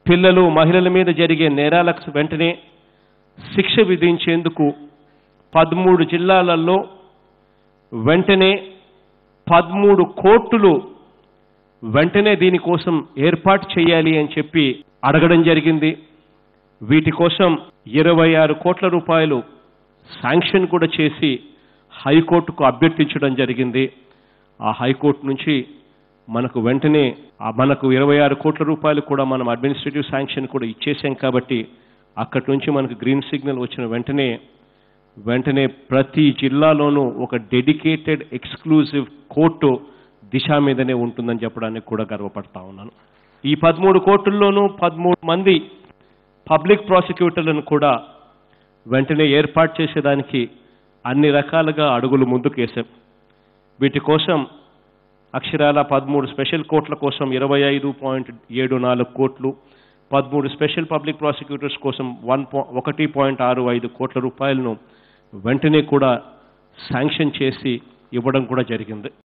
పిల్లలు మహిళల మీద జరిగే నేరాలకు వెంటనే శిక్ష విధించేందుకు 13 జిల్లాలలో వెంటనే 13 కోర్టులు వెంటనే దీనికోసం ఏర్పాటు చేయాలి అని చెప్పి అడగడం జరిగింది. వీటి కోసం 26 కోట్ల రూపాయలు శాంక్షన్ కూడా చేసి హైకోర్టుకు అభ్యర్థించడం జరిగింది. ఆ హైకోర్టు నుంచి మనకు వెంటనే మనకు 26 కోట్ల రూపాయలు కూడా మనం అడ్మినిస్ట్రేటివ్ శాంక్షన్ కూడా ఇచ్చేసాం కాబట్టి అక్కడి నుంచి మనకు గ్రీన్ సిగ్నల్ వచ్చిన వెంటనే ప్రతి జిల్లాలోనూ ఒక డెడికేటెడ్ ఎక్స్క్లూజివ్ కోర్టు దిశ మీదనే ఉంటుందని చెప్పడానికి కూడా గర్వపడతా ఉన్నాను. ఈ 13 కోర్టుల్లోనూ 13 మంది పబ్లిక్ ప్రాసిక్యూటర్లను కూడా వెంటనే ఏర్పాటు చేసేదానికి అన్ని రకాలుగా అడుగులు ముందుకేశాం. వీటి కోసం అక్షరాల 13 స్పెషల్ కోర్టుల కోసం 25.74 కోట్లు, 13 స్పెషల్ పబ్లిక్ ప్రాసిక్యూటర్స్ కోసం 1.65 కోట్ల రూపాయలను వెంటనే కూడా శాంక్షన్ చేసి ఇవ్వడం కూడా జరిగింది.